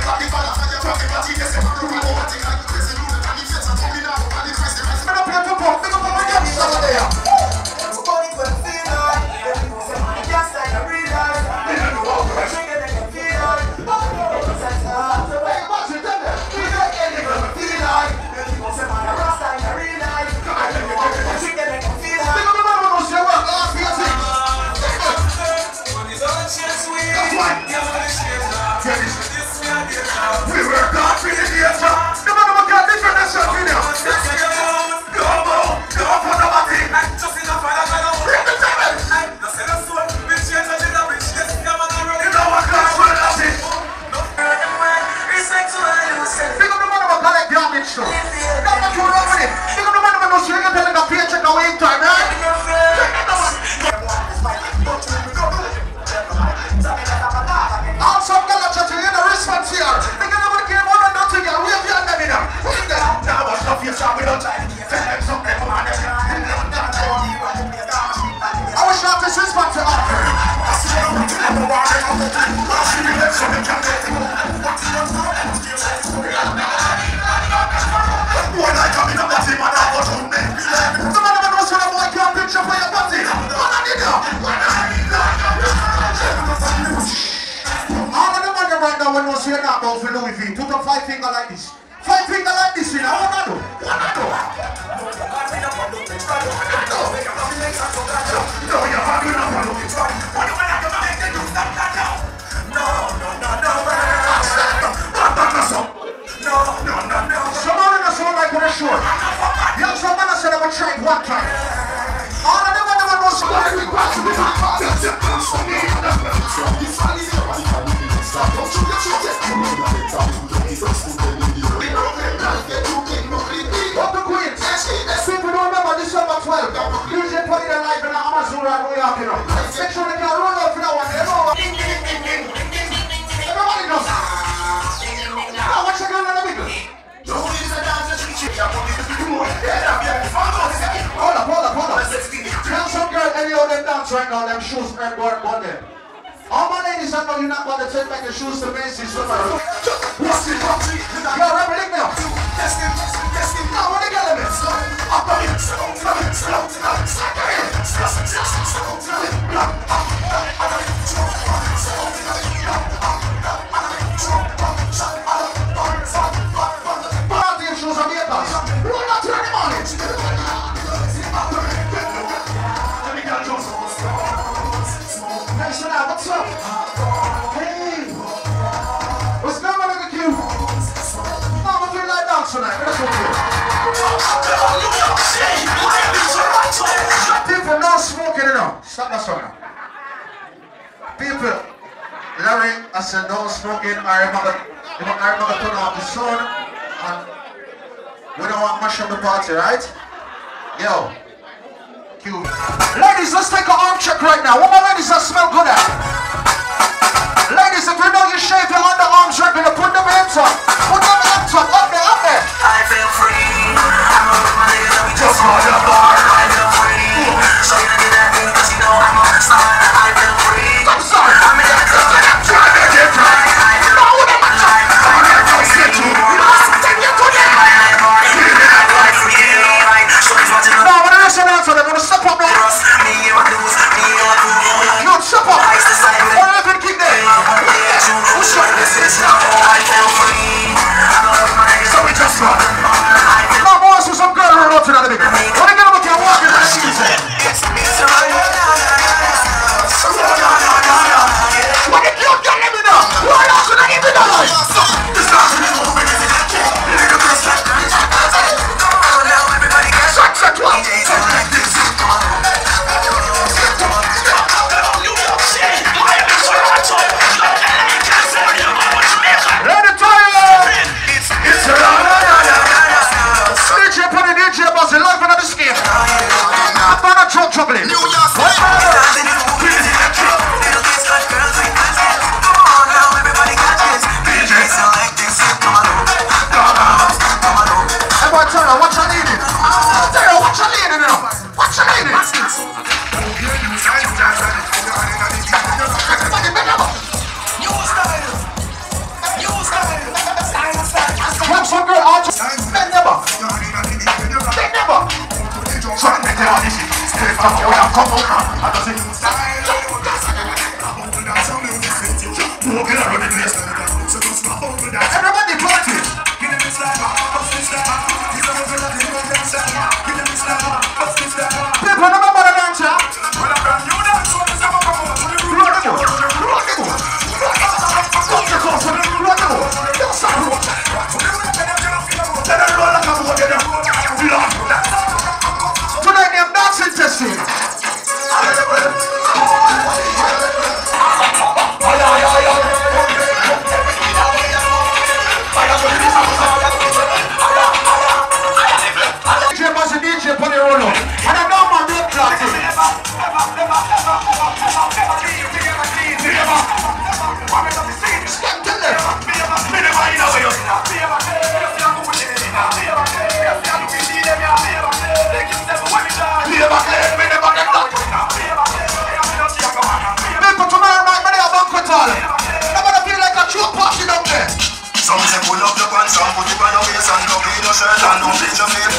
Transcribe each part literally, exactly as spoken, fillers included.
Five finger like this. Five finger like this, you know. What I do? What I do? No, you're fucking up. What do I have to make them do that now? No, no, no, no. No, no, no, no. Somebody doesn't sound like what I should. Young somebody said I would try it one time. All of them are the ones who are going to be What the queen? People don't remember December twelfth. D J put it live in Amazon right New York, you know. Make sure they can roll up for that one. Everybody knows. Now, what's the gun on the middle? Hold up, hold up, hold up. Tell some girl any of them dance right now, them shoes and work on them. All my ladies, I know you're not going to take back your shoes to Macy's. What's it? Yo, remember it now. Now, what are the elements? Party shoes are makers. Roll out to the morning. What's up? Hey! What's going on with you? No, I'm doing like dance tonight. That's okay. People not smoking enough. Stop that song now. People, Larry, I said no smoking. I remember, I remember turn off the sun, and we don't want to mash up the party, right? Yo. Cute. Ladies, let's take an arm check right now. What my ladies that smell good at? Ladies, if you know you shave your underarms regular, put them hands up. Put them hands up, up there, up there. I feel free. I'm a my nigga, let me just go to the bar. I feel free. So you get that thing, cause you know I'm a star. I feel free. I'm sorry. I'm in that club. I'm trying to get right. No, what am I trying to do? I'm going to get you. You must take it to them. No, when I listen out to them, I'm going to step up now. No, step up. Or I can keep them. What's up? So we just run. No, boys, with some girl who wrote to that nigga. When they get up, you walk in the shoes. What did you get? Let me know. Why else should I give you that? This last week, shut, shut, what? Let it tire! It's a D J put the D J boss in life another scheme. I'm gonna drunk juggling. Everybody turn on, watch your leading. Turn on, watch your leading now. Watch your leading. Everybody bend over. New style. New style. Everybody party. People remember the dancer. Tonight they're dancing testing. D J was a D J for the roll up. And I know my blood clotting. Step to left. People tomorrow night, when they have banquet hall, I'm gonna feel like a true party down there. Some say pull up your pants and put it on your waist and look in your shirt and don't bleach your face.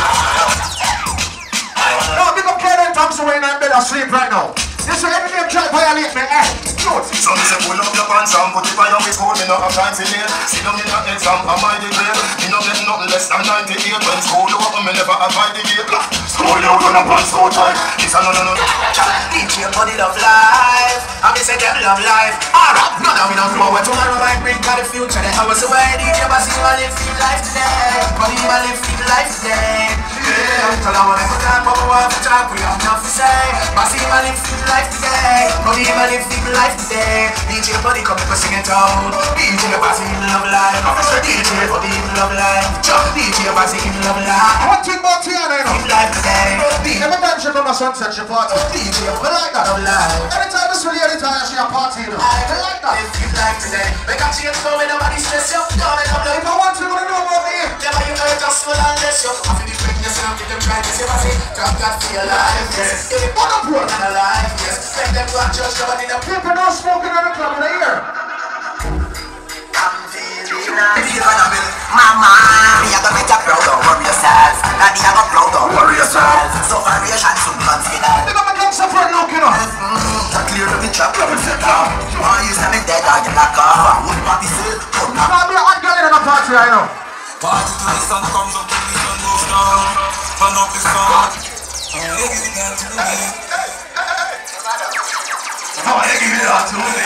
No, big up Kaden Thompson when I'm in bed asleep right now. This is every day try to violate me, eh? Good. Some say pull up your pants and put it on your waist. Hold me not have time for late. See them in the exam, am I the grade? Me not get nothing less than ninety-eight. When school you up, me never avoid the gate. School you run up on so tight. It's a no no no. D J body love life. I me say them love life. Alright, none of me don't know what tomorrow might bring. Got the future. The hours away. D J Bassy man live free life today. Body man live free life today. Yeah, tell her what I put up, Papa want to talk. We have nothing to say. Bassy man live free life today. Body man live free life today. D J body come up and sing it out. D J Bassy love life. D J body love life. D J Bassy love life. One thing about Tiana, you know. Life today. Every time she come to Sunset, she party. D J I like that. love life. Anytime this really anytime she a party, you know. I like that. Live life today. Make a change for me, nobody stress you. Don't let them know. If I want to, you wanna know about me. Never you know just full unless you. I feel the bring yourself, get them try to say, Bassy. God God for your life, yes. If you What up, bro? and alive, yes. Make them go and judge nobody them. People not smoking on the club in the ear. I'm feeling nice. Mama, me a go make you proud, don't worry yourself. Daddy a go proud, don't worry yourself. So variation soon comes in that. They got my gangster friend look, you know. To clear up the trap, love and set down. Why you say me dead or you lock off? Would party still, come now. I'll be a hot girl in a party right now. Party till the sun comes up, till the sun goes down. Turn up the sun. How you give that to me? How you give that to me?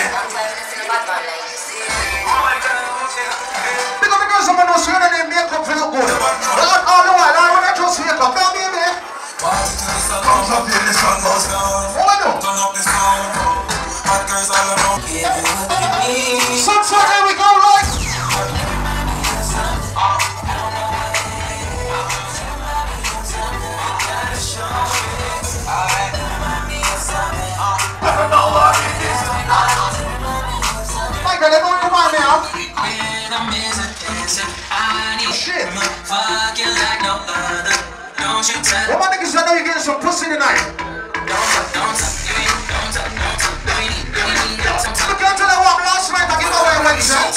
Big up the girls, someone knows you and they make up for look good. But all the while, I wanna just make up. Tell me, man. Party till the sun comes up, till the sun goes down. What I do? Turn up the sun. Hot girls all around. Sunset, here we go, right? Michael, they don't remind me of. Shit. What my niggas, I know you're getting some pussy tonight. Look out till I walk last night, I give away Wednesday.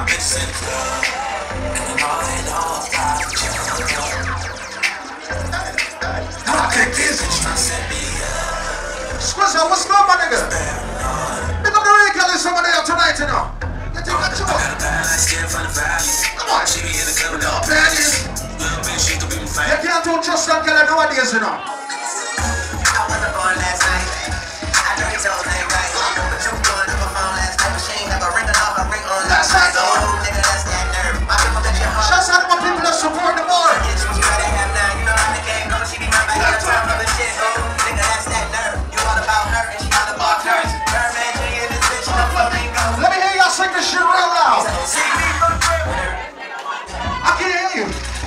Squizzer, what's good, my nigga? Pick up the ring, girl, there's someone there tonight, you know. You think that's your Come on. No panties. You can't do trust that girl nowadays, you know. I wasn't born last night. I know you told me right. But you going to my phone last night. Machine never ringing off. I ring on last night. Oh, nigga, that's that nerve. My people that you heart. Shouts out to my people that support the boy. Bitch, what you gotta have now. You know how the game goes. She be right back here. Time for the shit. Oh, nigga, that's that nerve. You all about her and she all about hers. Her man, Jay, and this bitch, no flamingo. Let me hear y'all sing this shit real loud. See me from I can't hear you.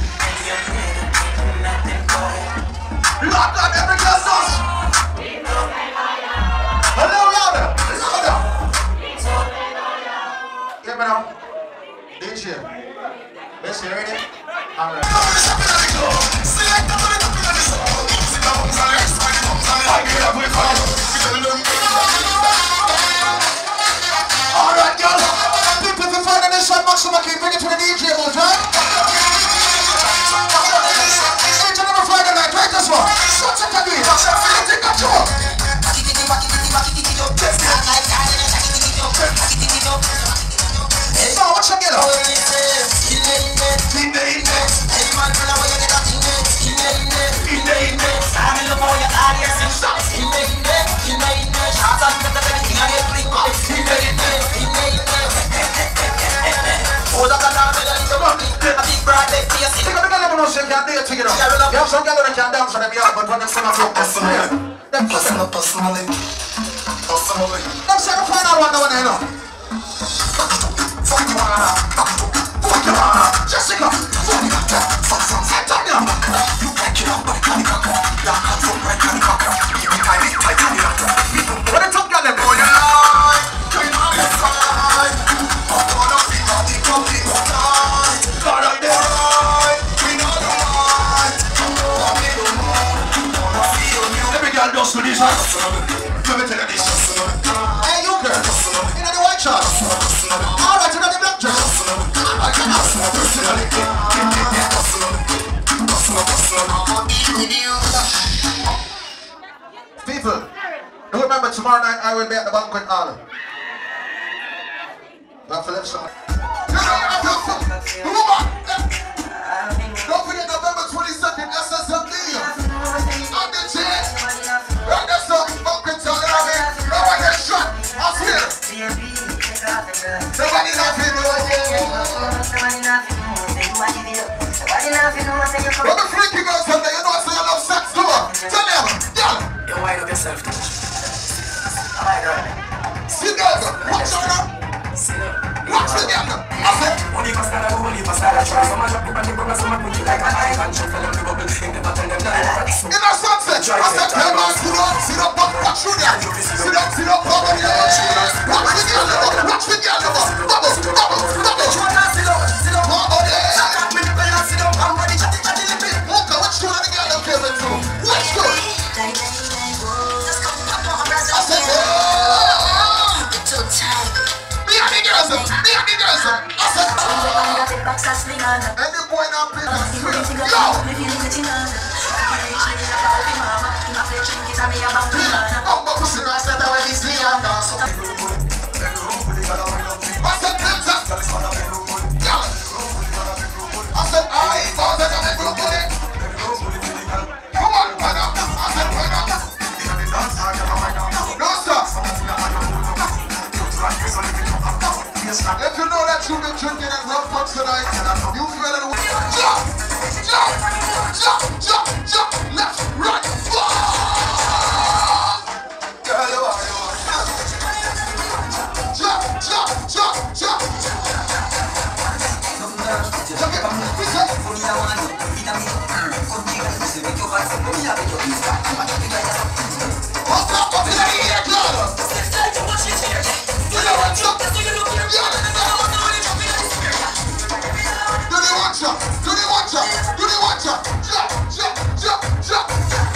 Lock on every girl knows. A little louder. Louder. Give me now. D J. Let's hear it. Alright. Alright, girl. People, if you're finding this one, Maxima, can you bring it to the D J booth, right? Each and every Friday night, right this one. What's it gonna be? Watch out! So watch out, get up. You have some girls that can dance for them, yeah, but when they come up, they're personal, personally. Personally. Let's say the final one, now, you know. Fuck you, fuck you, Jessica. Fuck you, fuck you, you back it up, but I can't cock up. Yeah, I'm from right, can't cock up. You be tight, tight, tight. What the top girl, them boy? Come on, let's fight. I'm gonna be on the complete night. God, I did. Just to this one. Let me tell you this. Hey, you girl. You know the white shirt. Alright, you know the black dress. People, do remember tomorrow night I will be at the banquet hall. Not for left side. Don't forget November twenty-second, S S M D. I'm the chair. Right, that's up, banquet hall, you know what I mean? Nobody get shot, I swear. Nobody laughing, What the freaky girls out there, you know I say you love sex too. Tell them, yeah. You wind up yourself. Sit down, watch out now. Watch the game now. I said. Only for style, only for style. So much up, and you go so much put you like a high and show for them to bubble in the bottom them down. In a sunset, I said, hey man, sit up, sit up, watch you there. Sit up, sit up, over there. Watch the girl, watch the girl, bubble, bubble, bubble. Sit up, sit up, over there. Sit up, I'm ready, chatty, chatty, lippy. Walk out, watch you the girl, I'm giving to. Let's go. I said, oh. It's so tight. Me and the girls, me and the girls. I said, oh. Any boy now play that sweet. Yo. I'm about to see that set away this year. I said, Peter. Yeah. I said, I ain't going to the group with it. Come on, brother. I said, brother. No, sir. If you know that you've been drinking and rum punch tonight, you feel it. Jump, jump, jump, jump, jump, left, right, girl, you are, you are. Jump, jump, jump, jump. What's up, what's in the ear, girl? Do you want to? Do they want you? Do they want you? Do they want you? Jump, jump, jump, jump.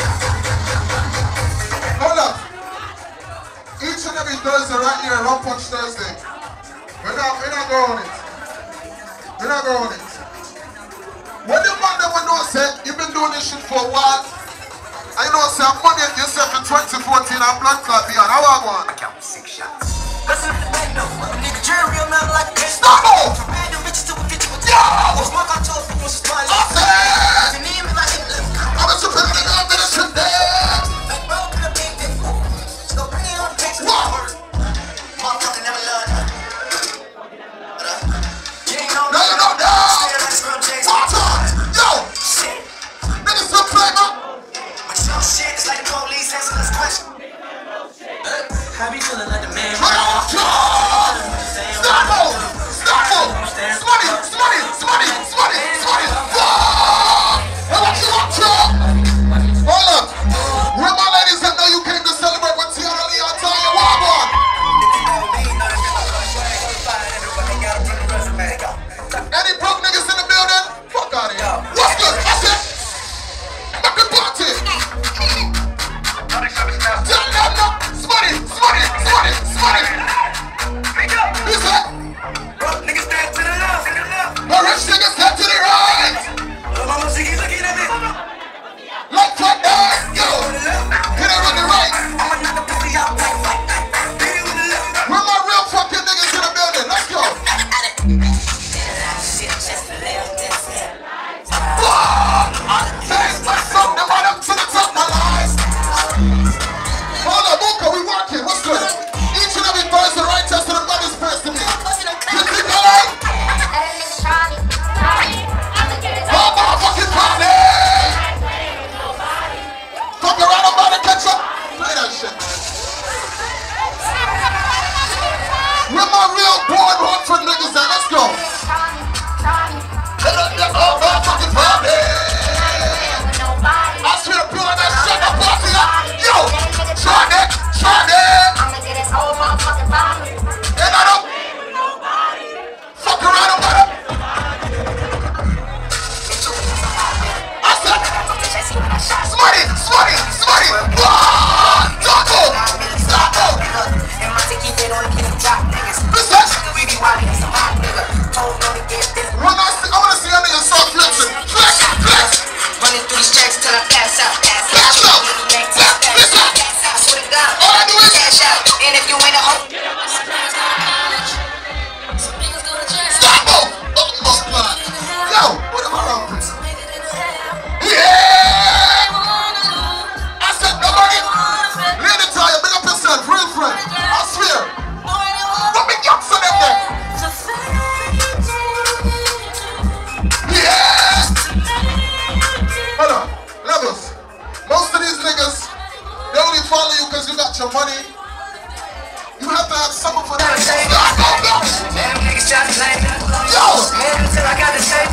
Hold up. Each and every Thursday right here, Rum Punch Thursday. We're not, we're not going on it. We're not going on it. What the man that we know said, you've been doing this shit for a while. I know say I'm money at yourself in twenty fourteen and blood clot beyond. How I go on? I count six shots. Listen to the band though. Nigga, Jerry, real man like this. Stop it! From random bitches to a bitch with yo! Smoke out your people, smile. I said! You need me like a little. I'm a super nigga, I'm gonna sit there. Like, bro, to the big thing. So bring it on the picture. What? Motherfucker never learned. You ain't know that. No, you know that. Watch on! Yo! Shit. Niggas still play, man. But your shit is like the police answering this question. I be feeling like the man. Stop! gas out. Gas out. I swear to God. All I do is cash out. And if you ain't a hoe. Stop! Oh! Oh, man. Yo! What am I wrong with? Yeah! I said nobody. Lady tell you, big up yourself, real friend. I swear. What me got for them there? Yeah! Hold on. Levels. Most of these niggas, they only follow you because you got your money. You have to have something for that. Damn niggas try to blame me. Yo! Until I got the same.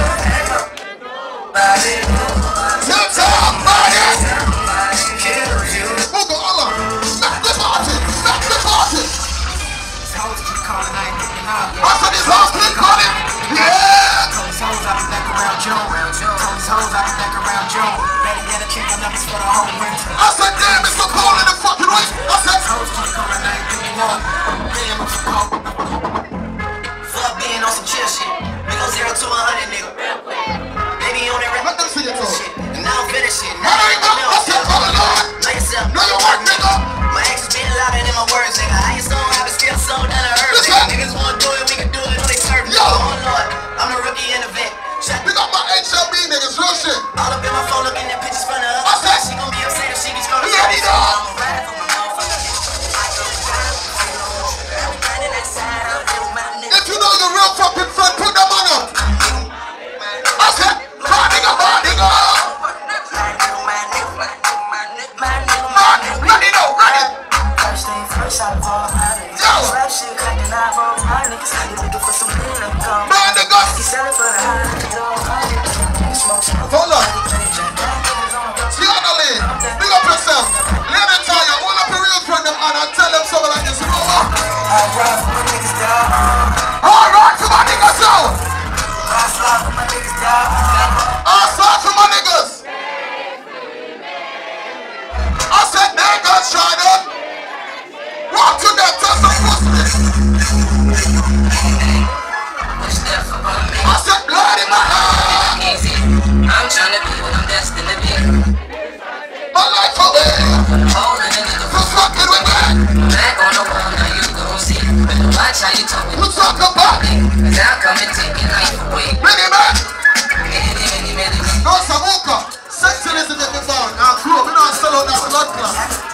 Till time, buddy! Kill you. Move on, hold on. Knock the party. Knock the party. These hoes keep calling, I ain't picking up. I said these hoes keep calling. Yeah! Told these hoes I be back around June. Told these hoes I be back around June. Better get a chicken numbers for the whole winter. I said, damn, it's so cold in the fucking way. I said, Hoes keep calling, I ain't picking up. Damn, I'm so cold. Fuck being on some chill shit. We go zero to a hundred, nigga. Baby on that rap. let them see it, Shit. And now I'm finishing. How do you go? I said, oh, Lord. Know yourself. Know your work, nigga. My actions been louder than my words, nigga. I ain't so high, but still so down to earth, Listen. nigga. Niggas wanna do it, we can do it, no they serve me. Yo. Oh Lord, I'm a rookie in the vet. Shot We got my H L B niggas, real shit. all up in my phone, looking at pictures from the I other said- side. She gon' be upset if she be scrolling. Yeah, he know. I'm a rider for my motherfucker. I'm grinding that side, I'm doing my nigga. If you know your real fucking friend, put them on up. I said, my nigga, my nigga. Man, ready now, ready. First thing first, I bought my niggas. Yo. Rap shit, cracking out on my niggas. You looking for some real income. Man, nigga. He selling for the high, you know, money. Smoke, smoke. Hold on. Tiana Lee, big up yourself. Let me tell you, hold up your real friend them and I tell them something like this. You know what? I ride for my niggas down. All right, for my niggas now. I slide for my niggas down. I saw for my niggas. I said, niggas, try them. Walk to them, tell some pussy. I said, blood in my hand. I'm tryna be what I'm destined to be. My life for me. Hold a nigga For fucking with me. back on the wall, now you gon' see. Better watch how you talk. You talk about me. Cause I'll come and take your life away. Many man. Many, many, many, many. No, Samuka. Sexy is in the barn. Now, crew, we don't sell out that blood clot.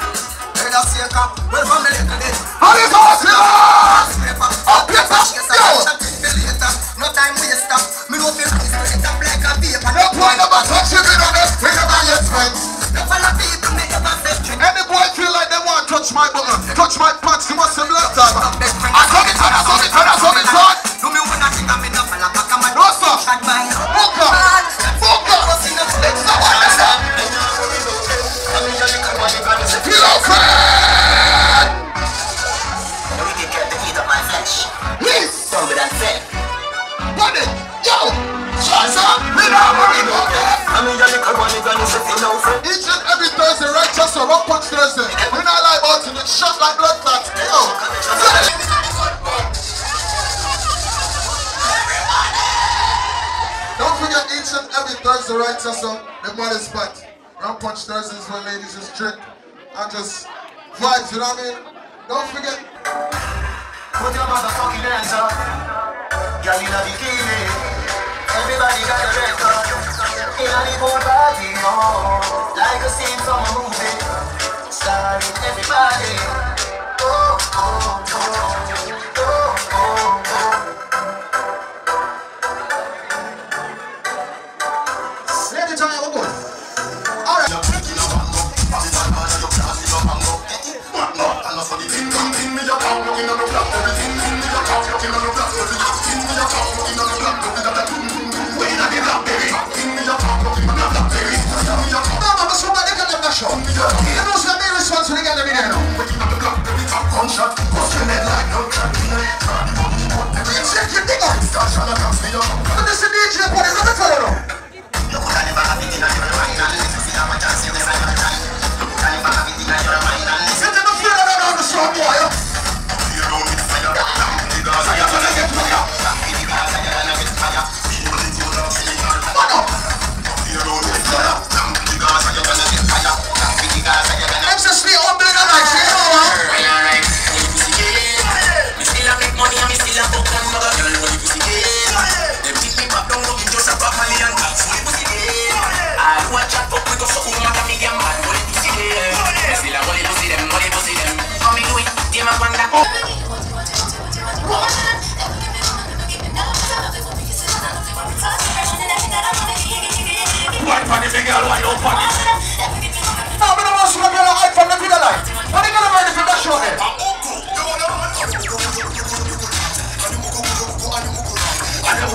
How is all serious? Up here, yo. No time we stop. Me go feel like it's up like a paper. No point about touching me on this. We never yet spent. No follow people, me never feel. Any boy feel like they want to touch my button, touch my pants, you must have left time. I saw it, I saw it, I saw it, son. Do me when I think I'm in a fella back on my No, sir. shot by Muka. Muka. It's not what I said. Feel out, friend. we can get the heat of my flesh. Please. Stronger than fed. Run it. Yo. Shots up. We don't worry about that. I mean, you're little money gonna say you know friend. Each and every Thursday, righteous or rock punch Thursday. We not like about it, it's shot like blood clots. Yo. Don't forget each and every Thursday, righteous or the body spot. Rock punch Thursdays when ladies just drink and just vibes, you know what I mean? Don't forget. Put your motherfucking hands up. Girl, you know the feeling. Everybody got a record. In a the whole party, oh. Like a scene from a movie. Starring everybody. Oh, oh, oh. Oh, oh, oh. Let me tell you what good. Alright. Mama, ma sono che la lascio. E non sa bene responso di gara minero. Check your dick out. But this is D J put it on the floor. Sit in the floor around the strong boy. What up?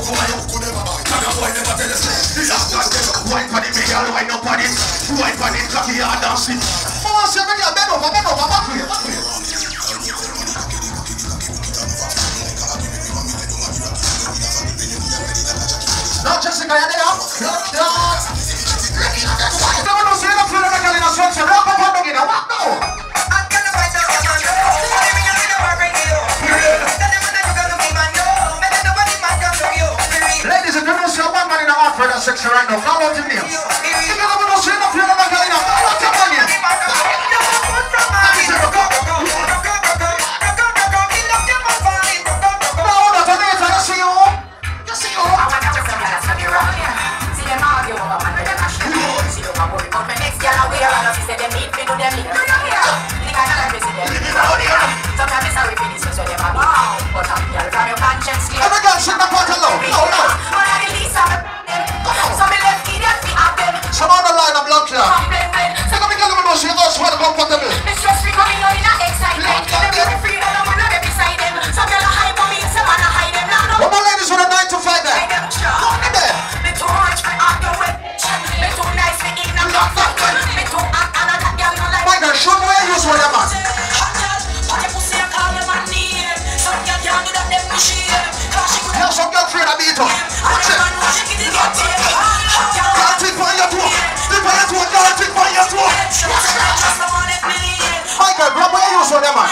Wine for the big girl, wine up on it. Wine for the cocky and dance it. Oh, say me girl, bend over, bend over, back way, back way. Now Jessica, you there? Never know, say you feel like a girl in a sunset. Walk up and down in a walk now. Ladies and gentlemen, see one man in the heart for that section right now. Follow the names. You never know, see the feel like a girl in a follow the money. No, not a date, I see you. You see you. See them argue over man with them a shit. See them a worry about my next girl away. And she said them need to do them need to do here. The kind of life is them need to do here. Sometimes it's sorry for this, so them a wow. But I'm girl from your conscience clear. Every girl should not put alone. No, no. But I release some of them. So me left idiot we have them. Some on the line of blood clear. So come and get them and see us where they're comfortable. It's just free coming on in a excitement. Them be free that I'm gonna be beside them. Some girl a hide for me, some man a hide them. What my ladies with a nine to five there? Go in there. Me too much for argue with. Me too nice for eat and not fuck. Me too hot and I got girl no like. My girl, show me where you use for your man. What you pussy and call them a name. Some girl can't do that them machine. Now some girl afraid of me too. Watch it. Can't take for your toe. Take for your toe. Can't take for your toe. My girl, grab where you use for your man.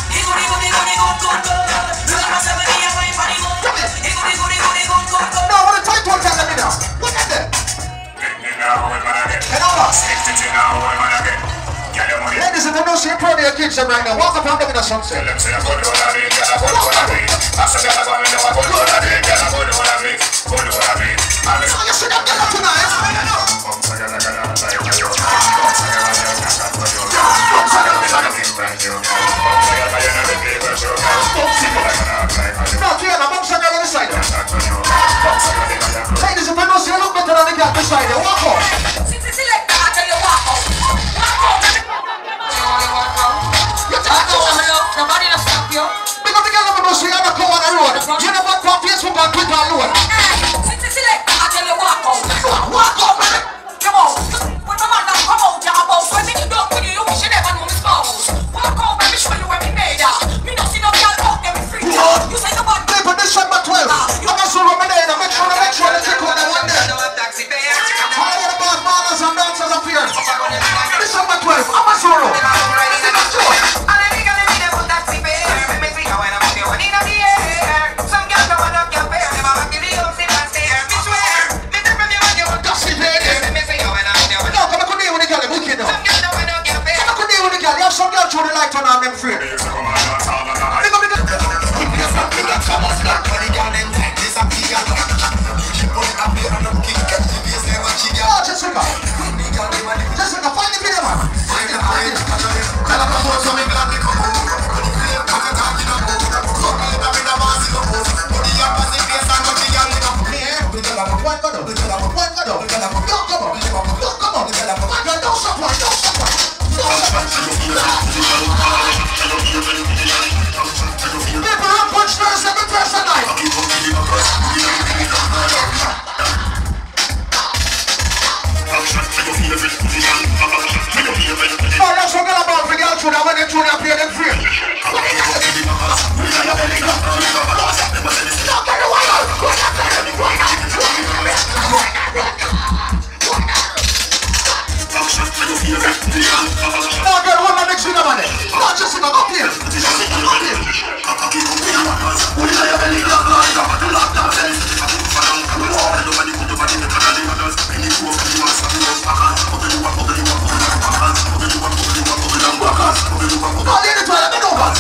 No, what a tight one tell me now. Look at that. Head over. Ladies and gentlemen, see proud of your kids right now. Walk up and down in the sunset. So you see that girl tonight? No, Kiana, bounce on the other side. Ladies and gentlemen, see you look better than the girl beside you. Walk up. Select that, I tell you walk up. You talk to me, nobody will stop you. Because the girl never see you on the car on the road. You never go on Facebook and Twitter alone. Select that, I tell you walk up. Walk up, man. Come on. When my man now come out, you're about when me don't put you, you should never know me spouse. Walk up, let me show you where me made ya. Me not see no girl out there, me free. You say nobody. People, this shot by twelve. You must show me there, make sure, make sure that you call that one there. All of the bad ballers and dancers up here. This shot by twelve, I'm a sorrow. Some girl through the light on them free. Oh, Jessica. Jessica, find the video, man. Find it, find it. One go down. One go down. Don't come on. Don't come on. Don't stop, don't stop. People have punch first, every person night. Oh, that's what I'm about for the outro that when they tune up here, them free. No, girl, hold on next to the money. No, just go up here. Up here. No, leave it to her, let me go back.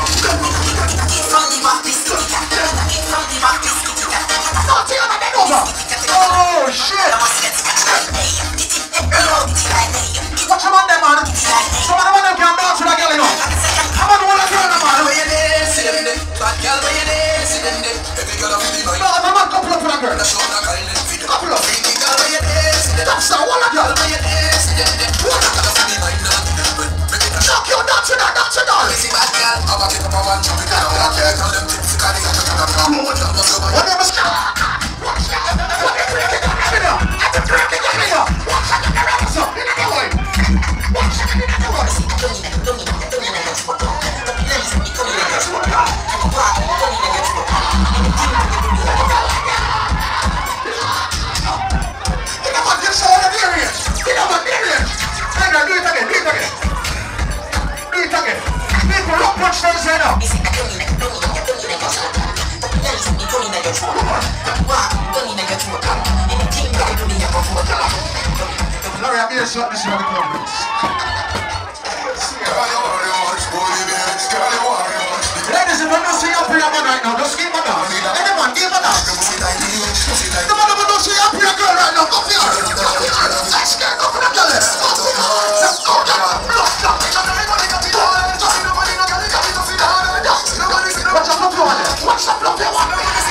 No, take her, let me go back. Oh, shit. Watch them on them, man. Some of them on them can dance with a girl, you know. I'm on the one that girl, man. No, I'm a couple up with a girl. Couple up. That's a one of girl. Knock you, dance with her, dance with her. What name is sorry, I hear something this one come. Ladies, if you don't see your prayer man right now, just give a dance. Anyone, give a dance. The man who don't see your prayer girl right now, come here. Let's get up in the girl. Let's go, girl. Watch the floor one there. Watch the floor one.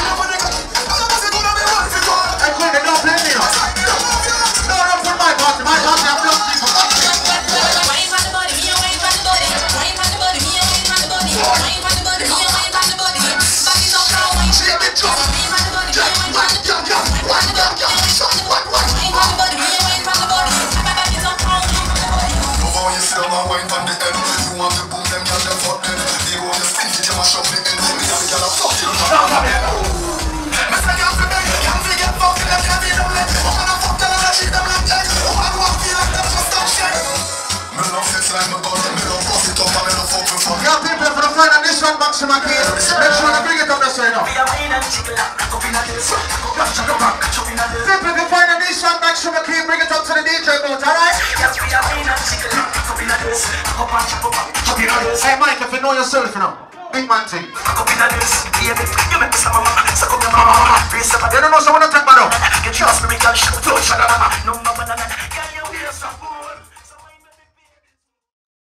I couldn't don't play me now. No, no, for my party. My party, I'm just people. Yeah, people, for the find on this one, Maxima Key, make sure to bring it up this way now. People, if you find on this one, Maxima Key, bring it up to the D J booth, alright? Hey Mike, if you know yourself, you know, big man thing. You don't know someone to take man up.